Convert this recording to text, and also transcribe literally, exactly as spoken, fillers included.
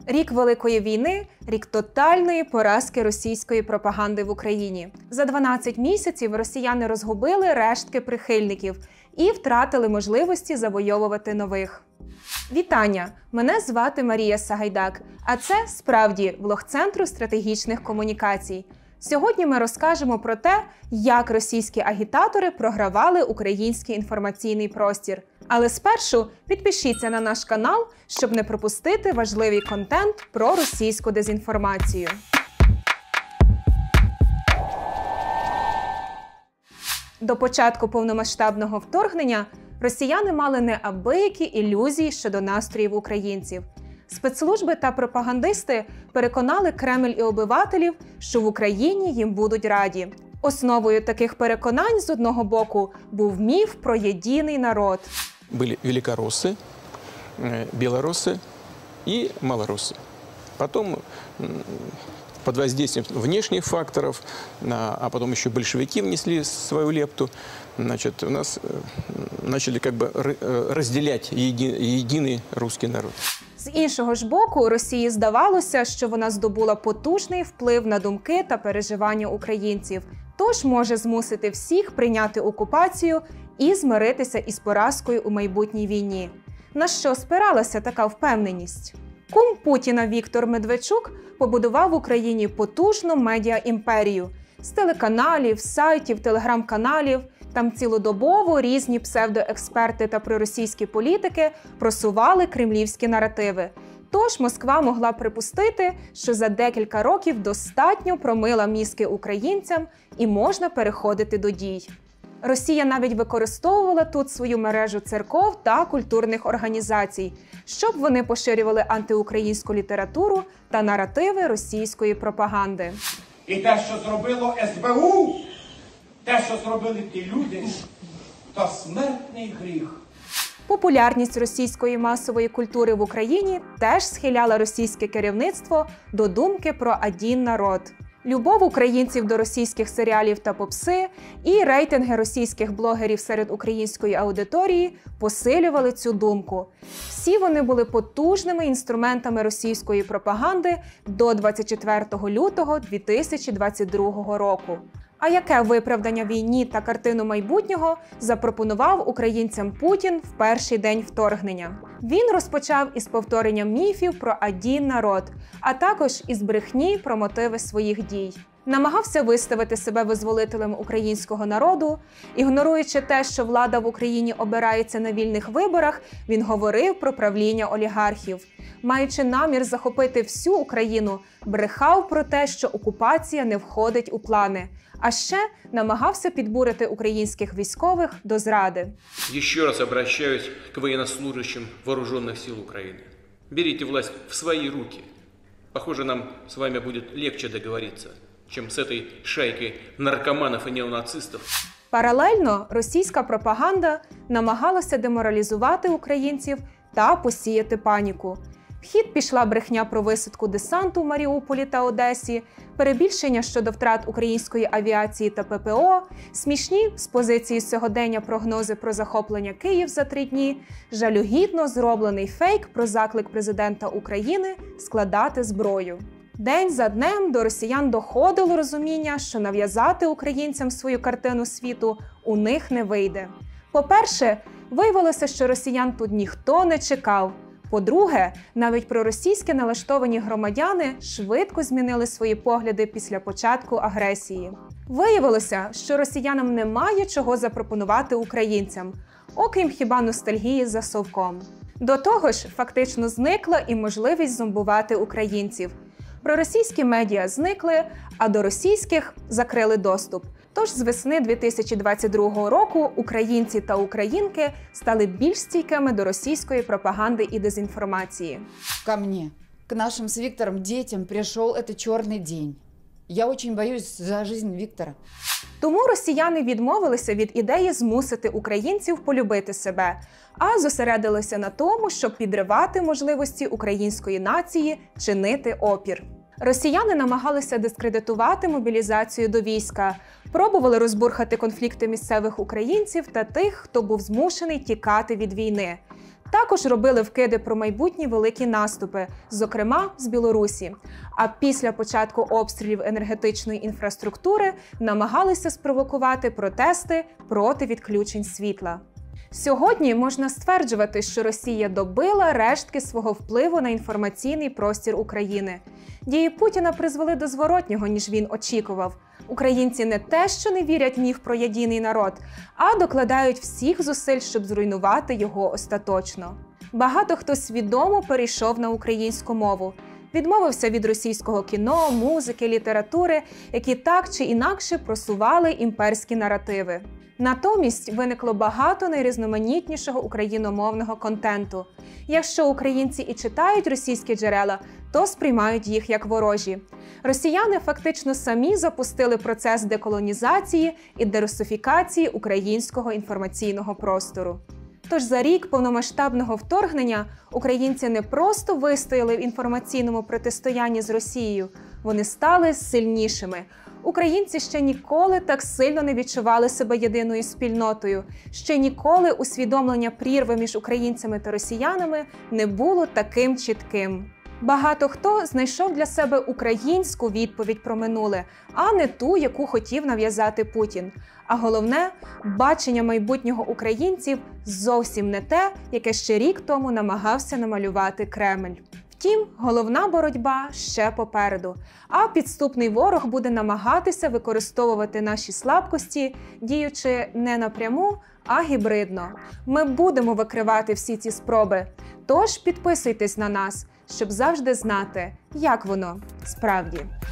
Рік Великої війни – рік тотальної поразки російської пропаганди в Україні. За дванадцять місяців росіяни розгубили рештки прихильників і втратили можливості завойовувати нових. Вітання! Мене звати Марія Сагайдак, а це справді влог Центру стратегічних комунікацій. Сьогодні ми розкажемо про те, як російські агітатори програвали український інформаційний простір. Але спершу підпишіться на наш канал, щоб не пропустити важливий контент про російську дезінформацію. До початку повномасштабного вторгнення росіяни мали неабиякі ілюзії щодо настроїв українців. Спецслужби та пропагандисти переконали Кремль і обивателів, що в Україні їм будуть раді. Основою таких переконань, з одного боку, був міф про єдиний народ. Были великороссы, белороссы и малороссы. Потом под воздействием внешних факторов, а потом еще большевики внесли свою лепту, значит, у нас начали как бы разделять единый русский народ. З іншого ж боку, Росії здавалося, що вона здобула потужний вплив на думки та переживання українців, тож може змусити всіх прийняти окупацію і змиритися із поразкою у майбутній війні. На що спиралася така впевненість? Кум Путіна Віктор Медведчук побудував в Україні потужну медіа-імперію з телеканалів, сайтів, телеграм-каналів. Там цілодобово різні псевдоексперти та проросійські політики просували кремлівські наративи. Тож Москва могла припустити, що за декілька років достатньо промила мізки українцям і можна переходити до дій. Росія навіть використовувала тут свою мережу церков та культурних організацій, щоб вони поширювали антиукраїнську літературу та наративи російської пропаганди. І те, що зробило ес бе у, те, що зробили ті люди, то смертний гріх. Популярність російської масової культури в Україні теж схиляла російське керівництво до думки про один народ. Любов українців до російських серіалів та попси і рейтинги російських блогерів серед української аудиторії посилювали цю думку. Всі вони були потужними інструментами російської пропаганди до двадцять четвертого лютого дві тисячі двадцять другого року. А яке виправдання війні та картину майбутнього запропонував українцям Путін в перший день вторгнення? Він розпочав із повторення міфів про один народ, а також із брехні про мотиви своїх дій. Намагався виставити себе визволителем українського народу. Ігноруючи те, що влада в Україні обирається на вільних виборах, він говорив про правління олігархів. Маючи намір захопити всю Україну, брехав про те, що окупація не входить у плани. А ще намагався підбурити українських військових до зради. Ще раз обращаюсь к военнослужащим вооруженных сил України. Берите власть в свої руки. Похоже, нам з вами буде легче договоритися, чим з цією шайкою наркоманів і неонацистів. Паралельно російська пропаганда намагалася деморалізувати українців та посіяти паніку. В хід пішла брехня про висадку десанту в Маріуполі та Одесі, перебільшення щодо втрат української авіації та пе пе о, смішні з позиції сьогодення прогнози про захоплення Київ за три дні, жалюгідно зроблений фейк про заклик президента України складати зброю. День за днем до росіян доходило розуміння, що нав'язати українцям свою картину світу у них не вийде. По-перше, виявилося, що росіян тут ніхто не чекав. По-друге, навіть проросійськи налаштовані громадяни швидко змінили свої погляди після початку агресії. Виявилося, що росіянам немає чого запропонувати українцям, окрім хіба ностальгії за совком. До того ж, фактично зникла і можливість зомбувати українців. Проросійські медіа зникли, а до російських закрили доступ. Тож з весни дві тисячі двадцять другого року українці та українки стали більш стійкими до російської пропаганди і дезінформації. Ко мне, к нашим с Виктором детям пришел этот черный день. Я очень боюсь за жизнь Виктора. Тому росіяни відмовилися від ідеї змусити українців полюбити себе, а зосередилися на тому, щоб підривати можливості української нації чинити опір. Росіяни намагалися дискредитувати мобілізацію до війська, пробували розбурхати конфлікти місцевих українців та тих, хто був змушений тікати від війни. Також робили вкиди про майбутні великі наступи, зокрема з Білорусі. А після початку обстрілів енергетичної інфраструктури намагалися спровокувати протести проти відключень світла. Сьогодні можна стверджувати, що Росія добила рештки свого впливу на інформаційний простір України. Дії Путіна призвели до зворотнього, ніж він очікував. Українці не те, що не вірять в міф про єдиний народ, а докладають всіх зусиль, щоб зруйнувати його остаточно. Багато хто свідомо перейшов на українську мову. Відмовився від російського кіно, музики, літератури, які так чи інакше просували імперські наративи. Натомість виникло багато найрізноманітнішого україномовного контенту. Якщо українці і читають російські джерела, то сприймають їх як ворожі. Росіяни фактично самі запустили процес деколонізації і дерусифікації українського інформаційного простору. Тож за рік повномасштабного вторгнення українці не просто вистояли в інформаційному протистоянні з Росією, вони стали сильнішими. Українці ще ніколи так сильно не відчували себе єдиною спільнотою. Ще ніколи усвідомлення прірви між українцями та росіянами не було таким чітким. Багато хто знайшов для себе українську відповідь про минуле, а не ту, яку хотів нав'язати Путін. А головне, бачення майбутнього українців зовсім не те, яке ще рік тому намагався намалювати Кремль. Втім, головна боротьба ще попереду, а підступний ворог буде намагатися використовувати наші слабкості, діючи не напряму, а гібридно. Ми будемо викривати всі ці спроби, тож підписуйтесь на нас, щоб завжди знати, як воно справді.